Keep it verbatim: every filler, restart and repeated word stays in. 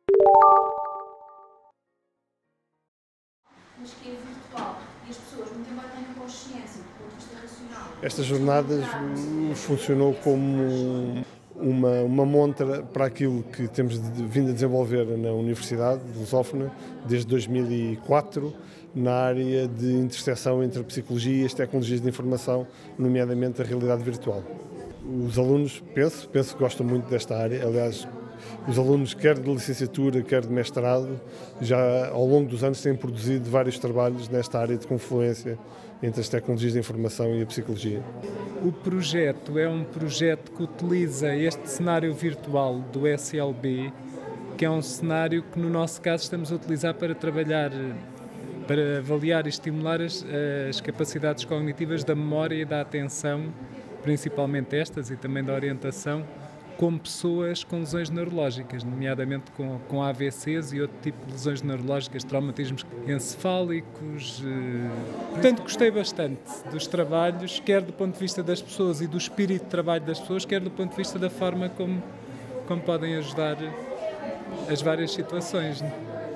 Mas que é virtual e as pessoas, muito embora tenham consciência do ponto de vista racional. Estas jornadas hum, funcionou como uma, uma montra para aquilo que temos de, vindo a desenvolver na Universidade de Lusófona desde dois mil e quatro, na área de interseção entre a psicologia e as tecnologias de informação, nomeadamente a realidade virtual. Os alunos, penso, penso que gostam muito desta área. Aliás, os alunos, quer de licenciatura, quer de mestrado, já ao longo dos anos têm produzido vários trabalhos nesta área de confluência entre as tecnologias de informação e a psicologia. O projeto é um projeto que utiliza este cenário virtual do S L B, que é um cenário que, no nosso caso, estamos a utilizar para trabalhar, para avaliar e estimular as, as capacidades cognitivas da memória e da atenção, principalmente estas, e também da orientação, com pessoas com lesões neurológicas, nomeadamente com, com A V Cs e outro tipo de lesões neurológicas, traumatismos encefálicos. Portanto, gostei bastante dos trabalhos, quer do ponto de vista das pessoas e do espírito de trabalho das pessoas, quer do ponto de vista da forma como, como podem ajudar as várias situações.